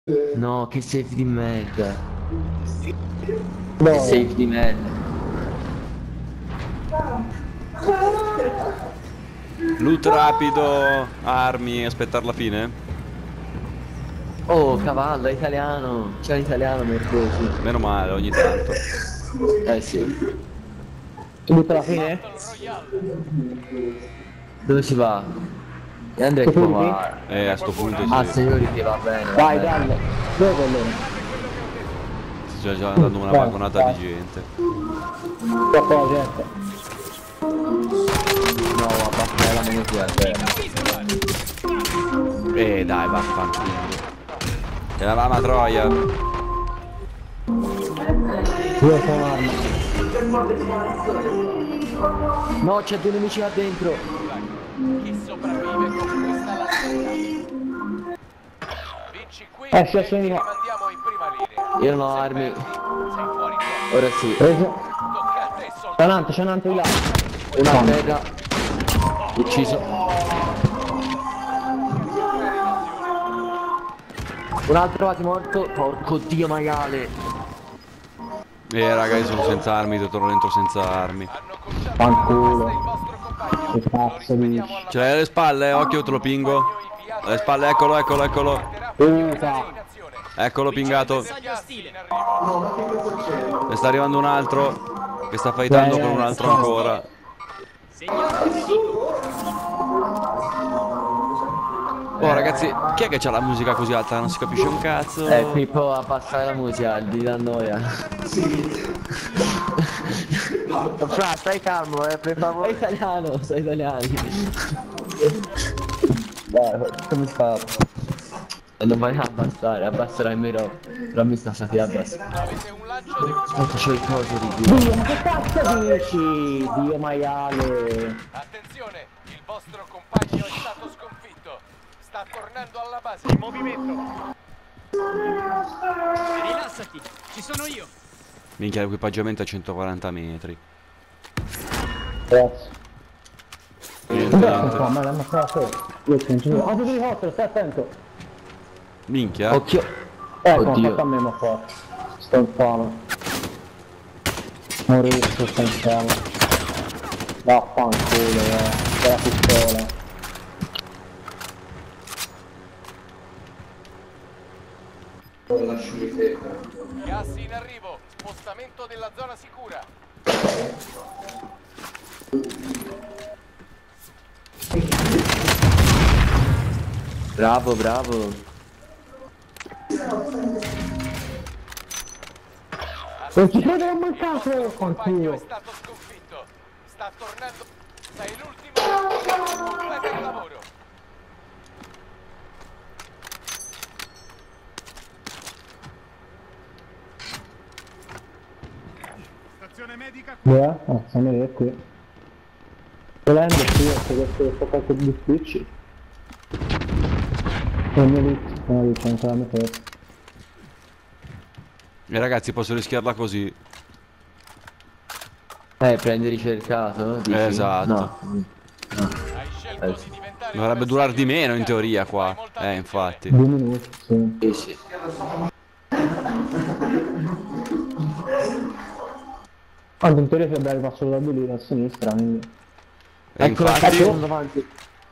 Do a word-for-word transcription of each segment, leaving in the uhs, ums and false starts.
No, che safe di merda. No. Che safe di merda. Loot rapido, armi, aspettare la fine. Oh, cavallo, è italiano. C'è l'italiano, merdoso. Meno male, ogni tanto. Eh sì. Tutta la fine? Dove si va? E Andrea che Security? va. Eh, a sto punto Ah, sì. signori che va bene. va Vai, bene. Gallo. Dove è quello? Sta già andando una Vai, vagonata vai. di gente. Troppo la gente. No, abbassare la musica. Eh dai, vaffanculo. C'è la mamma troia. Io sono arma. No, c'è due nemici là dentro. Chi sopravvive conquista la strada. Vinci qui Eh, e si ti assegna. rimandiamo in prima linea. Io non ho Se armi. perdi, sei fuori gioco. Ora sì. Preso. Tocca a te C'è soltanto. un altro, c'è un altro di là. Una a terra. Ucciso. Un altro va morto. Porco dio maiale. Eh raga, io sono senza armi, torno dentro senza armi. Hanno conciato Fanculo. il vostro compagno. Che cazzo Lo dici? rivediamo alla Ce l'hai alle spalle, occhio, te lo pingo. Alle spalle, eccolo, eccolo, eccolo. Puta. Eccolo pingato. Ne sta arrivando un altro. Che sta fightando con un altro ancora. Oh ragazzi, chi è che c'ha la musica così alta? Non si capisce un cazzo. Eh, Pippo, abbassare la musica, di da noia. Fra, stai calmo, eh, per favore. Sei italiano, sei italiano. Dai, come fa? Non vai a abbassare, abbasserai meno. Però mi sta stati abbassare. Avete un lancio di... Aspetta, c'ho il coso di Dio. Dio, ma che cazzo dici? Dio maiale. Attenzione, il vostro compagno è stato sconfitto. Sta tornando alla base. In movimento. Rilassati, ci sono io. Minchia, l'equipaggiamento a centoquaranta metri. Grazie. Niente, Dove niente. qua? Me l'ha mostrato. Io sono giù. Oh, tu devi hottere, stai attento. Minchia. Occhio. Ecco, Oddio. fatto a me, ma qua. Sto in fame. Morisco, sto in fame. Vaffanculo, eh. Della pistola. Gas in arrivo. Spostamento della zona sicura. Bravo, bravo. Non ci credo, ho mancato! Il compagno è Fanculo. stato sconfitto. Sta tornando. Sei l'ultimo. Completa il lavoro. Stazione medica. Dov'è? Ah, siamo lì, è qui. Volendo, sì, se questo sto qualche di spicci. E il mio lì, sono lì, c'è ancora la mia testa. E ragazzi, posso rischiarla così. Eh, prendi ricercato, dici? Esatto. No. No. Hai scelto Eh, di diventare Dovrebbe un durare di bersaglio meno in immediato. teoria qua. Hai molta Eh, attenzione. infatti. Due minuti, sì. Sì, sì. Quando in teoria si deve arrivare solo da due lì, a sinistra, quindi... E Ecco, infatti... ecco, davanti.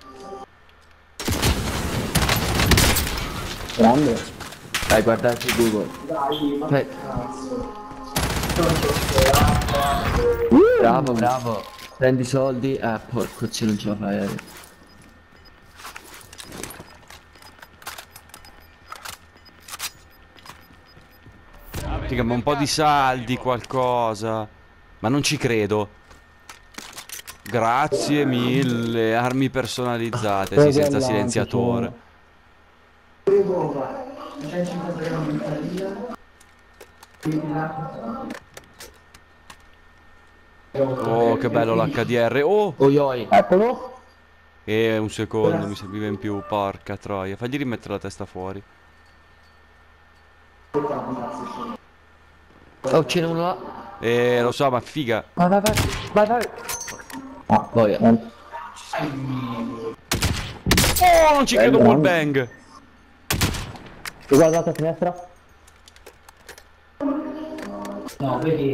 Grande. Dai, guardate su Google. Aspetta. Bravo, bravo. Prendi i soldi. Ah, porco, se non ce la fai. eh. Figa, ma un po' di saldi, qualcosa. Ma non ci credo. Grazie mille. Armi personalizzate, sì, senza silenziatore. Oh, che bello l'H D R. Oh! Oioi. Eccolo! E un secondo, mi serviva in più. Porca troia. Fagli rimettere la testa fuori. Oh, ce n'è uno là. Eh, lo so, ma figa. Vai, vai, vai. Vai, vai. Ah, Poi. eh. Oh, non ci credo, wallbang. Guardate a finestra. No, vedi.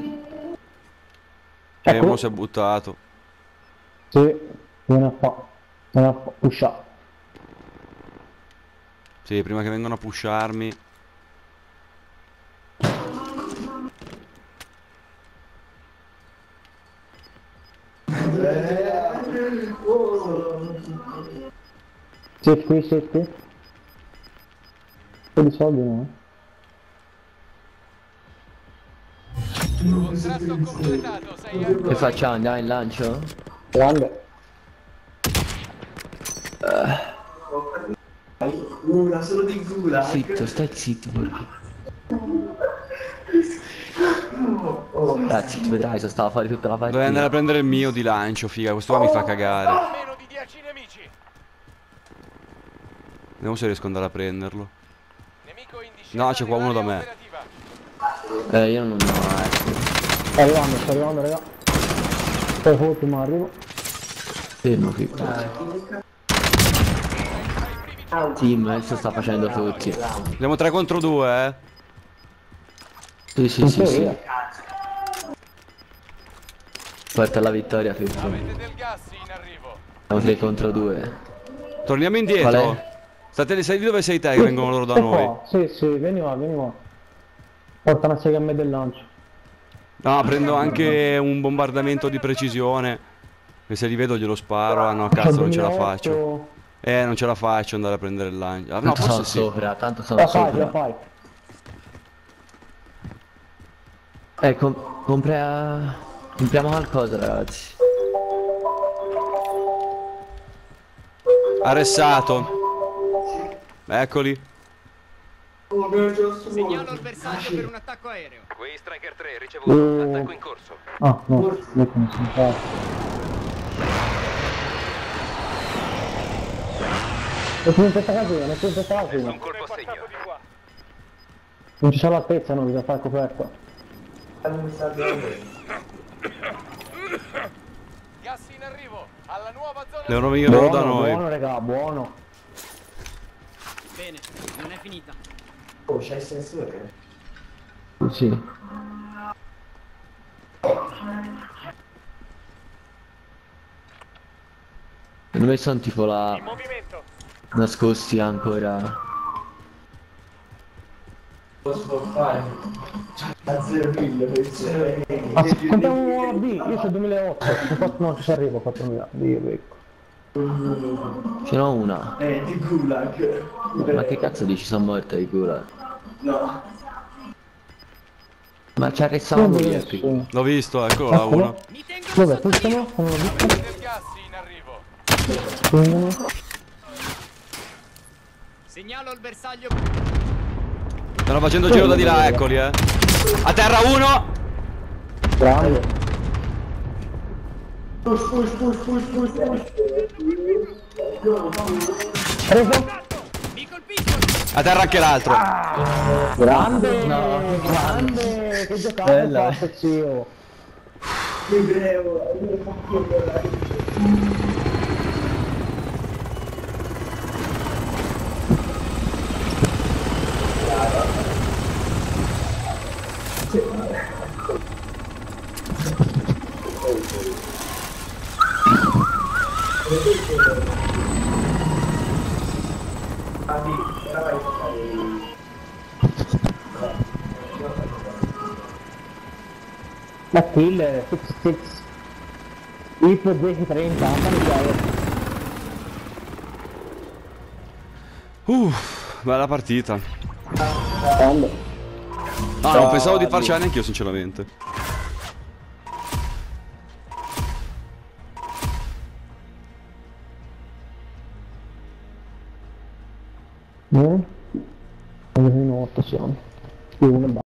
Eh, Ecco. mo si è buttato. Sì, viene a fa. Viene a fa. Pusha. Sì, prima che vengano a pusharmi. Sì, qui, sì, qui. Un po' di soldi no? Contratto completato, sei ancora Che facciamo? Andiamo in lancio? Grande. Una solo di gula. Zitto, stai zitto. Ragazzi, tu vedrai, sono stato a fare tutta la partita. Dovrei andare a prendere il mio di lancio, figa. Questo qua mi fa cagare. meno di dieci nemici. Vediamo se riesco ad andare a prenderlo. Nemico in discesa. No, c'è qua uno da me. operativa. Eh, io non ho, ecco. Sto arrivando, sto arrivando, raga. Poi ultimo arrivo. Fermo, Fitto. Team, adesso sta facendo tutti. Andiamo tre contro due, eh. Sì, sì, sì, sì. Porta la vittoria, Fitto. Avete del gas in arrivo. Siamo tre contro due. Torniamo Qual indietro. è? State, sei lì dove sei te che vengono loro da Sto noi. qua. Sì, sì, vieni qua, vieni qua. Porta una sega a me del lancio. No, prendo anche un bombardamento di precisione. E se li vedo glielo sparo. Ah no, cazzo, non ce la faccio. Eh, non ce la faccio andare a prendere il lancio. Ah, no, Tanto sono forse sì. sopra, tanto sono La fai, la sopra. fai. Eh, com compra... compriamo qualcosa, ragazzi. Arrestato. Eccoli. Segnalo il bersaglio per un attacco aereo. Qui Striker tre, ricevuto. Uh. Attacco in corso. Ah, no, ecco, non sono fatto. Non c'è in questa casina, non c'è in questa casina. Un colpo a segno. Non ci c'è l'altezza, no, bisogna fare coperta. Gas in arrivo. Alla nuova zona. Devono venire loro da noi. Buono, raga, buono. Bene, non è finita. Oh, c'è il sensore? Sì. Secondo me sono tipo la... In movimento. nascosti ancora. Posso fare? A zero mille, Ma se contiamo B, io c'ho duemilaotto, se fatto, no, ci arrivo a quattromila, Dio becco. ce n'ho una. Eh, di gulag. Ma che cazzo dici, sono morta di culo? No. Ma ci arrestavamo Non via vedo qui. nessuno. L'ho visto, eccolo là uno. Mi tengo Dove? sotto Pushano? mira. Non l'ho visto. Del gas in arrivo. Prendono. Segnalo il bersaglio. Stanno facendo il giro da di là, eccoli, eh. A terra uno. Grande. Push, push, push, push, push, push. Preso. Mi colpiscono. A terra anche l'altro. Grande. Grande. Che giocata hai Bella, fatto, zio. Che bravo. La killer, sessantasei. I P dieci trenta, fammi chiaro. Uff, bella partita. Grande. Ah, non pensavo di farcela neanche io, sinceramente. Mm? duemilaotto siamo. Più uno e basta.